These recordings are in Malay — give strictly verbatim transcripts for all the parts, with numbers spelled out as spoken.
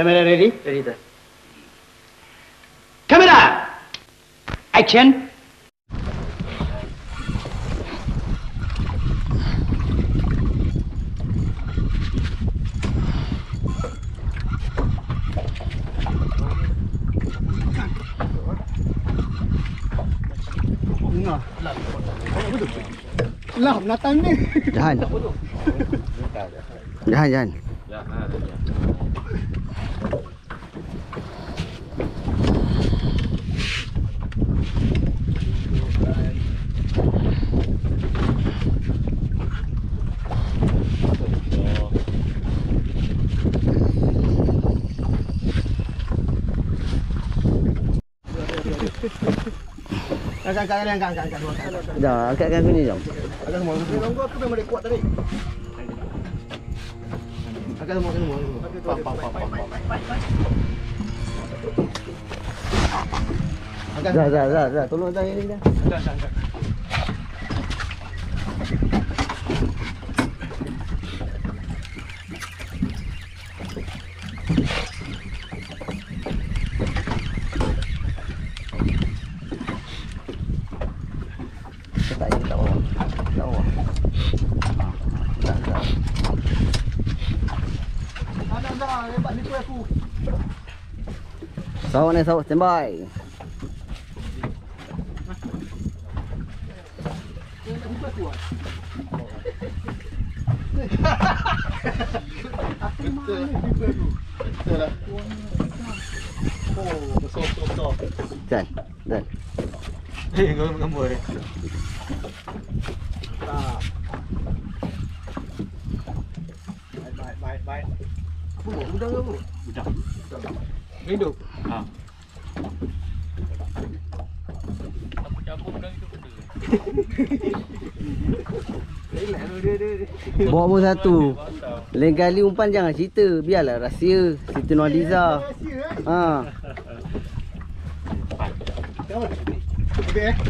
Camera ready? Ready dah. Camera! Action! Lah, binatang ni. Jahan. Jahan, jahan. Angkat, angkat, angkat, angkat, angkat, angkat. Dah, angkatkan aku ni jom. Angkat semua. Longgar tu memang dia kuat tadi. Angkat semua, angkat semua. Pam, pam, pam, pam, pam. Angkat. Dah, dah, dah, dah. Tolong tangan ni dah. Angkat, angkat, angkat. Tak ini tak bawah. Tak bawah. Tak, tak. Ada, ada. Hebat ni tu aku. Sawak ni, sawak. Standby. Betul. Betul lah. Oh, besar, besar, besar. Dan, dan. Hei, gambar-gambar eh. Tak. Baik, baik, baik, baik. Apa buat? Udang ke apa? Udang. Hidup? Ha. Aku campur udang itu benda. Relax tu dia, dia. Bawa pun satu. Lain kali umpan jangan cerita. Biarlah rahsia. Siti Nurhaliza. Ha. Tengok. Okey eh.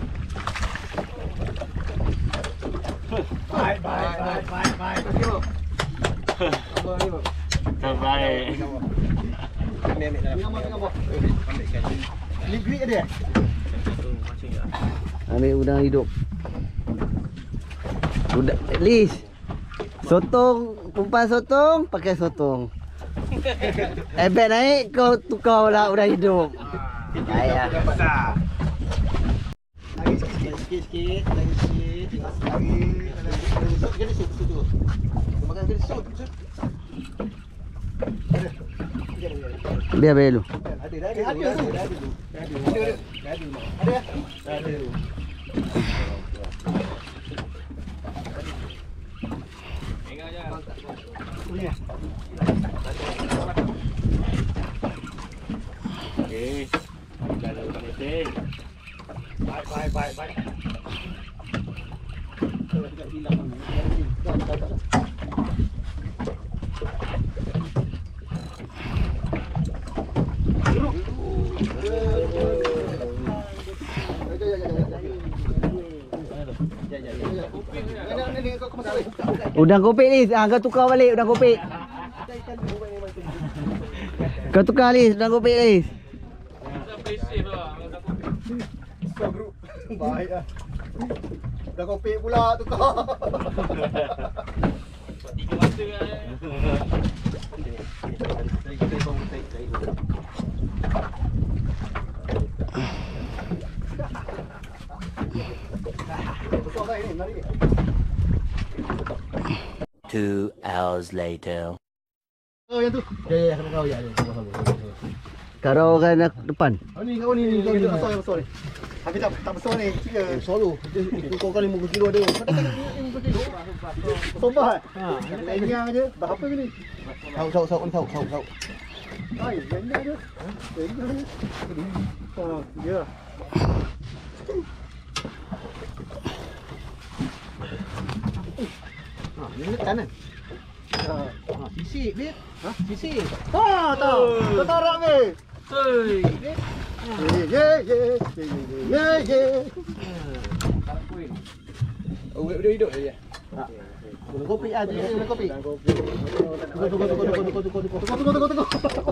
Baik, baik, baik, baik, baik. Tengok. Apa ni, Bang? Terbaik. Ambil, ambil dalam. Tengok, tengok, Bang. Ambilkan. Ni grid ke dia? Ambil udang hidup. Udang, Liz. Sotong, umpan sotong, pakai sotong. Ebek naik, kau tukar pula udang hidup. Ayah. Lagi sikit, sikit, sikit. Lagi sikit. Tengok lagi. Lagi sut, kena sut, sut tu. Makan kena sut, sut. Ada. Biar biar dulu. Ada, dah ada. Ada, ada. Ada, ada. Ada, ada. Ada, ada. Ingat je. Ni ah. Okey. Kalau penting. Baik, baik, baik, baik. Kalau tidak hilang. Tak, tak, tak. Udang kopek Liz. Ah, kau tukar balik udang kopek. Kau tukar Liz, udang kopek Liz. Dah presif lah. Tukar bro. Baik lah. Dah kopek pula tukar. Buat tiga mata kan eh. Two hours later. Oh yang tu. Ya ya sama kau ya. Kau kan nak depan. Oh ni kau ni ni kau ni besar yang besar ni. Tapi tak tak besar ni. Kira solo. Kau kau lima puluh kilo ada. Kau tak lima puluh kilo. Sobat. Ha, lenyang aje. Berapa ni? Tahu tahu tahu tahu tahu tahu. Ai, lenyang aje. Lenyang aje. Oh, dia. Ha, ni dekat kanan. Ha, sisik dia. Ha, sisik. Ha, tahu. Kau tarak ke? Hei. Ye ye ye ye ye ye. Oh, dia hidup dia. Ha. Gulung kopi aja, gulung kopi. Tunggu, tunggu, tunggu, tunggu, tunggu, tunggu, tunggu, tunggu, tunggu, tunggu.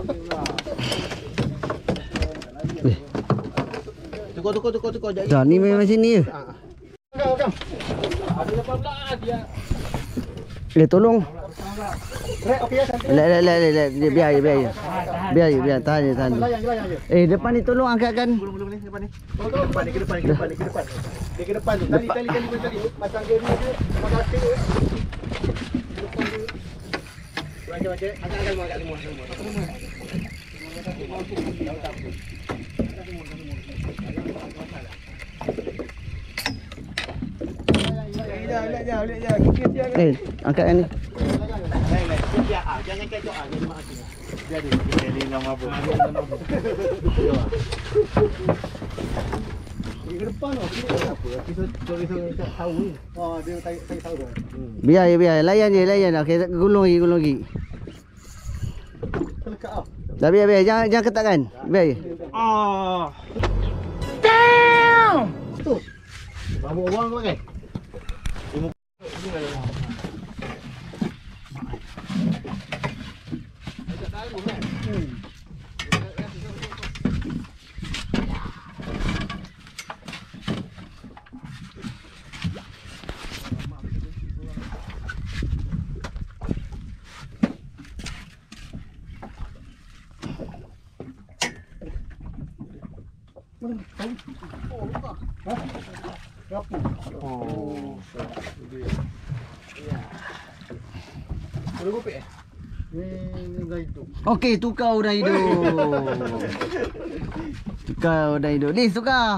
Tunggu, tunggu, tunggu, tunggu. Dah ni memang sini. Okey, okey. Ada lepas pula dia. Eh tolong. Rek, okey ya, santai. Lek lek lek lek dia biar je biar je. Biar je biar tahan je tahan je. Layan, layan je. Eh depan ni tolong angkatkan. Gulung, gulung ni, depan ni. Tolong, tolong, depan ni, ke depan, ke depan, ke depan. Dia ke depan tu. Tali, tali, tali, tali. Pasang dia ni je. Pasang kaki dia. Depan dia. Macam macam, angkat angkat angkat semua, semua. Semua. Eh angkatkan ni. Jangan kecoh ah, jadi mak aku. Jadi Jadi nama apa? di depan oh, ini apa? Episod episod tak tahu ni. Oh, dia tak tak tahu dah. Biar je biar. Layan je layan. Okey gulung lagi gulung lagi. Terlekat ah. Dah biar biar jangan jangan ketatkan. Biar je. Ah. Tu. Bawa orang kau pakai. Oh. Boleh kopi eh? Ni dah hidup. Okey tukar udah hidup. Tukar udah hidup. Ni tukar.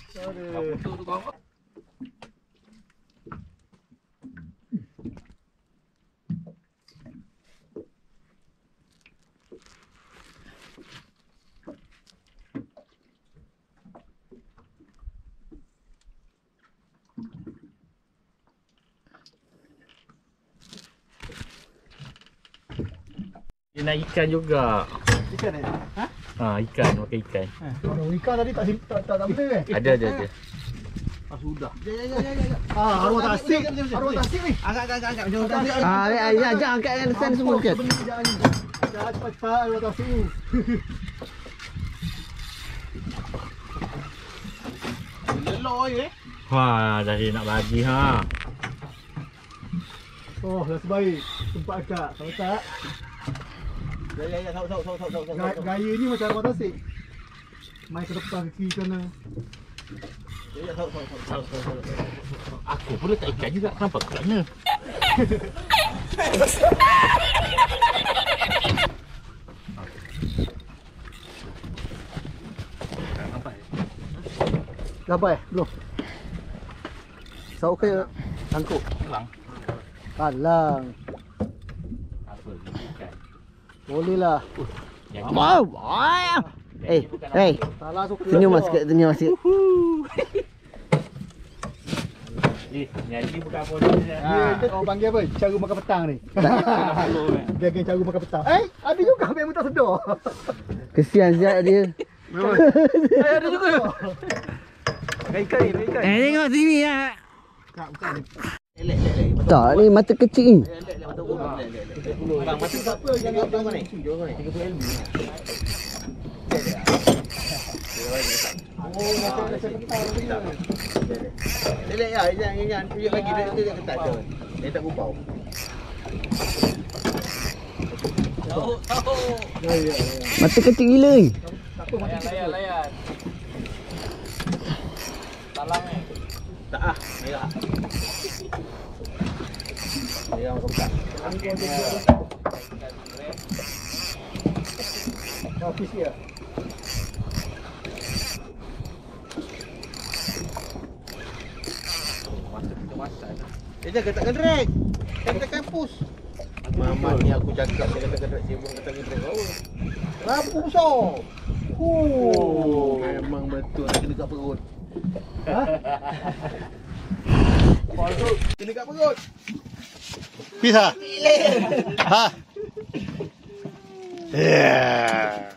Dia nak ikan juga. Ikan eh? Ha? Ha, ikan, makan ikan. Eh, kalau ikan tadi tak sim- tak tak, tak benda eh? Ada ada ada. Ah sudah. Ya ya ya ya. Ah, arwah tasik. Arwah tasik ni. Agak agak agak. Jangan tasik. Ah ya ya jangan angkatkan stand semua sikit. Jangan ni. Jangan cepat cepat arwah tasik ni. Leloi eh. Wah, dah dia nak bagi ha. Oh, dah sebaik. Tempat agak. Tahu tak? Ya ya ya tahu tahu tahu tahu tahu. Ga- Gaya ni macam arwah tasik. Mai ke depan ke kiri kanan. Ya tahu tahu tahu tahu. Aku pun letak ikan juga. Kenapa aku tak kena? Dapat eh? Belum. Sao okey tak? Tangkuk. Kelang. Kalang. Apa ikan? Boleh lah. Yang Wow. wow. Eh, hey. Salah suka. Senyum sikit, senyum sikit. Eh, nyanyi bukan apa dia. Ha. Orang panggil apa? Cara makan petang ni. Dia geng cara makan petang. Eh, ada juga memang tak sedar. Kesian siap dia. Eh, ada juga. Ikan ni, ikan. Eh tengok sini ah. Tak, bukan ni. Tak ni mata kecil ni. Bang, masa siapa yang nak bang ni? tiga puluh ribu. Oh, macam macam petang tu ni. Lelek ya, jangan jangan tunjuk lagi dia dia ketat tu. Dia tak gubau. Tahu, tahu. Ya, ya, ya. Mata kecil gila ni. Tak apa, macam Layan, layan, layan. Talang ni. Tak ah, merah. Dia orang buka. office dia. Dia jangan katakan drag. Kan katakan push. Mama ni aku cakap dia katakan drag, dia pun katakan drag bawah. Lampu besar. Oh, memang betul nak kena kat perut. Ha? Kena kat perut. Bisa. Ha. Yeah.